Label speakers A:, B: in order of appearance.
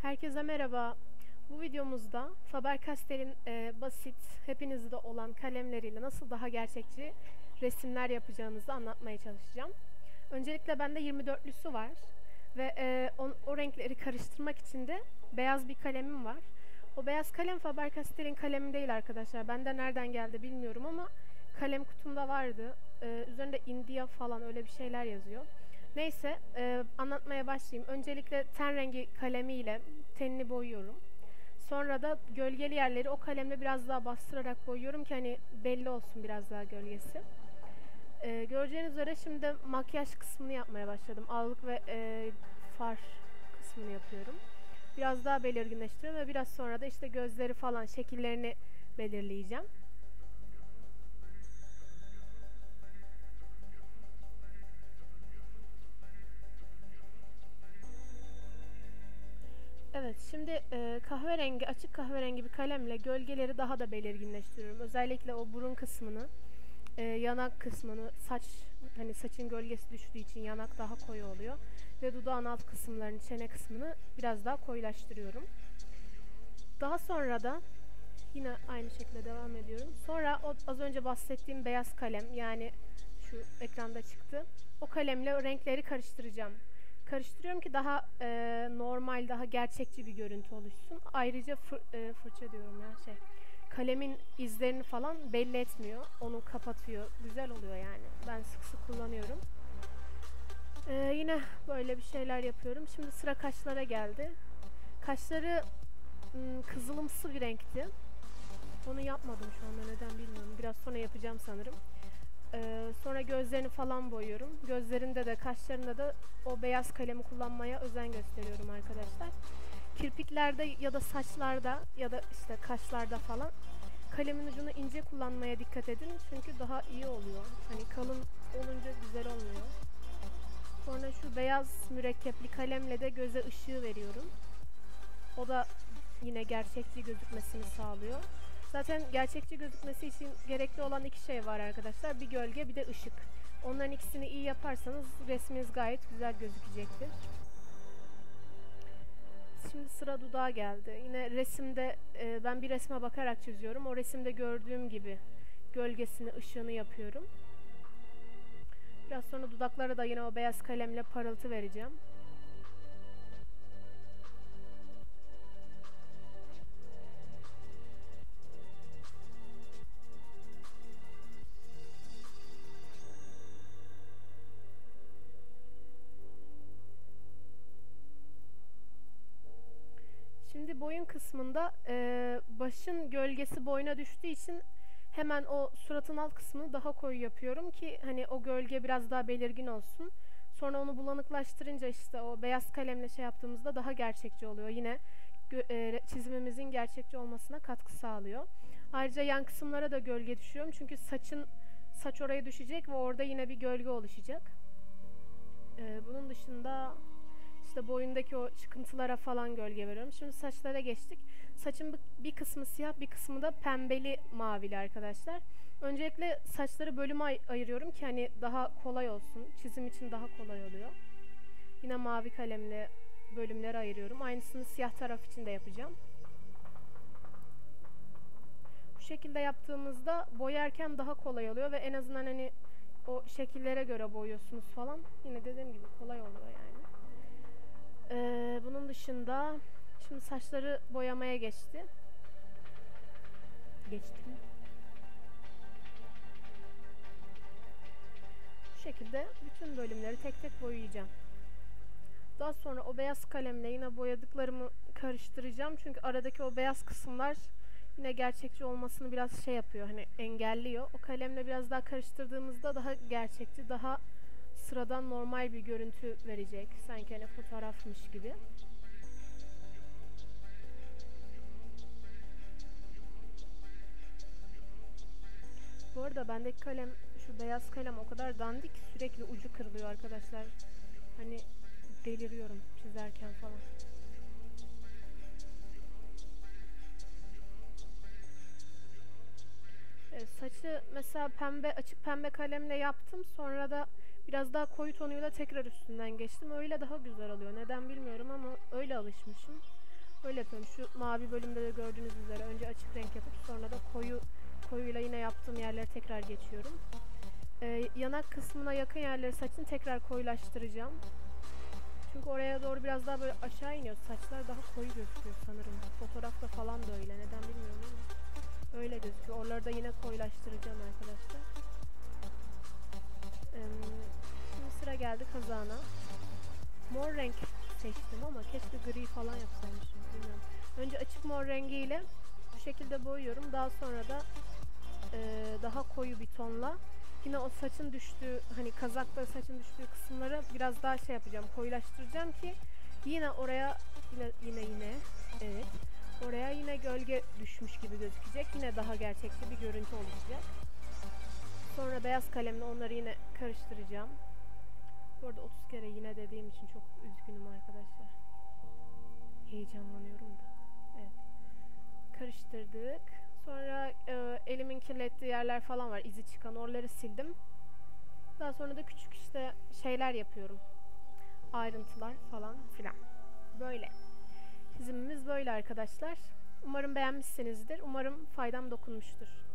A: Herkese merhaba. Bu videomuzda Faber-Castell'in basit, hepinizde olan kalemleriyle nasıl daha gerçekçi resimler yapacağınızı anlatmaya çalışacağım. Öncelikle bende 24'lüsü var ve o renkleri karıştırmak için de beyaz bir kalemim var. O beyaz kalem Faber-Castell'in kalemi değil arkadaşlar. Bende nereden geldi bilmiyorum ama kalem kutumda vardı. Üzerinde India falan öyle bir şeyler yazıyor. Neyse, anlatmaya başlayayım. Öncelikle ten rengi kalemiyle tenini boyuyorum. Sonra da gölgeli yerleri o kalemle biraz daha bastırarak boyuyorum ki hani belli olsun biraz daha gölgesi. Göreceğiniz üzere şimdi makyaj kısmını yapmaya başladım. Allık ve far kısmını yapıyorum. Biraz daha belirginleştiriyorum ve biraz sonra da işte gözleri falan şekillerini belirleyeceğim. Evet, şimdi kahverengi, açık kahverengi bir kalemle gölgeleri daha da belirginleştiriyorum. Özellikle o burun kısmını, yanak kısmını, hani saçın gölgesi düştüğü için yanak daha koyu oluyor. Ve dudağın alt kısımlarını, çene kısmını biraz daha koyulaştırıyorum. Daha sonra da yine aynı şekilde devam ediyorum. Sonra o az önce bahsettiğim beyaz kalem, yani şu ekranda çıktı. O kalemle renkleri karıştıracağım. Karıştırıyorum ki daha normal, daha gerçekçi bir görüntü oluşsun. Ayrıca fırça diyorum ya kalemin izlerini falan belli etmiyor. Onu kapatıyor. Güzel oluyor yani. Ben sık sık kullanıyorum. Yine böyle bir şeyler yapıyorum. Şimdi sıra kaşlara geldi. Kaşları kızılımsı bir renkti. Onu yapmadım şu anda, neden bilmiyorum. Biraz sonra yapacağım sanırım. Sonra gözlerini falan boyuyorum. Gözlerinde de kaşlarında da o beyaz kalemi kullanmaya özen gösteriyorum arkadaşlar. Kirpiklerde ya da saçlarda ya da işte kaşlarda falan kalemin ucunu ince kullanmaya dikkat edin. Çünkü daha iyi oluyor. Hani kalın olunca güzel olmuyor. Sonra şu beyaz mürekkepli kalemle de göze ışığı veriyorum. O da yine gerçekçi gözükmesini sağlıyor. Zaten gerçekçi gözükmesi için gerekli olan iki şey var arkadaşlar. Bir gölge, bir de ışık. Onların ikisini iyi yaparsanız resminiz gayet güzel gözükecektir. Şimdi sıra dudağa geldi. Yine resimde ben bir resme bakarak çiziyorum. O resimde gördüğüm gibi gölgesini, ışığını yapıyorum. Biraz sonra dudaklara da yine o beyaz kalemle parıltı vereceğim. Şimdi boyun kısmında başın gölgesi boyuna düştüğü için hemen o suratın alt kısmını daha koyu yapıyorum ki hani o gölge biraz daha belirgin olsun. Sonra onu bulanıklaştırınca işte o beyaz kalemle yaptığımızda daha gerçekçi oluyor. Yine çizimimizin gerçekçi olmasına katkı sağlıyor. Ayrıca yan kısımlara da gölge düşüyorum çünkü saç oraya düşecek ve orada yine bir gölge oluşacak. Bunun dışında İşte boyundaki o çıkıntılara falan gölge veriyorum. Şimdi saçlara geçtik. Saçın bir kısmı siyah, bir kısmı da pembeli mavili arkadaşlar. Öncelikle saçları bölüme ayırıyorum ki hani daha kolay olsun. Çizim için daha kolay oluyor. Yine mavi kalemle bölümleri ayırıyorum. Aynısını siyah taraf için de yapacağım. Bu şekilde yaptığımızda boyarken daha kolay oluyor ve en azından hani o şekillere göre boyuyorsunuz falan. Yine dediğim gibi kolay oluyor yani. Bunun dışında şimdi saçları boyamaya geçtim. Bu şekilde bütün bölümleri tek tek boyayacağım. Daha sonra o beyaz kalemle yine boyadıklarımı karıştıracağım. Çünkü aradaki o beyaz kısımlar yine gerçekçi olmasını biraz yapıyor. Hani engelliyor. O kalemle biraz daha karıştırdığımızda daha gerçekçi, daha sıradan normal bir görüntü verecek. Sanki hani fotoğrafmış gibi. Bu arada bendeki kalem, şu beyaz kalem o kadar dandik, sürekli ucu kırılıyor arkadaşlar. Hani deliriyorum çizerken falan. Evet, saçı mesela açık pembe kalemle yaptım. Sonra da biraz daha koyu tonuyla tekrar üstünden geçtim. Öyle daha güzel oluyor. Neden bilmiyorum ama öyle alışmışım. Öyle yapıyorum. Şu mavi bölümde de gördüğünüz üzere önce açık renk yapıp sonra da koyuyla yine yaptığım yerlere tekrar geçiyorum. Yanak kısmına yakın yerleri saçın tekrar koyulaştıracağım. Çünkü oraya doğru biraz daha böyle aşağı iniyor. Saçlar daha koyu gözüküyor sanırım. Fotoğrafta falan da öyle. Neden bilmiyorum ama öyle gözüküyor. Oraları da yine koyulaştıracağım arkadaşlar. Şimdi sıra geldi kazağına. Mor renk seçtim ama keşke gri falan yapsaymışım. Bilmiyorum. Önce açık mor rengiyle bu şekilde boyuyorum. Daha sonra da daha koyu bir tonla yine o saçın düştüğü, hani kazakta saçın düştüğü kısımları biraz daha şey yapacağım, koyulaştıracağım ki yine oraya yine evet, oraya yine gölge düşmüş gibi gözükecek. Yine daha gerçekçi bir görüntü oluşacak. Sonra beyaz kalemle onları yine karıştıracağım. Bu arada 30 kere yine dediğim için çok üzgünüm arkadaşlar. Heyecanlanıyorum da. Evet. Karıştırdık. Sonra elimin kirlettiği yerler falan var. İzi çıkan oraları sildim. Daha sonra da küçük işte şeyler yapıyorum. Ayrıntılar falan filan. Böyle. Çizimimiz böyle arkadaşlar. Umarım beğenmişsinizdir. Umarım faydam dokunmuştur.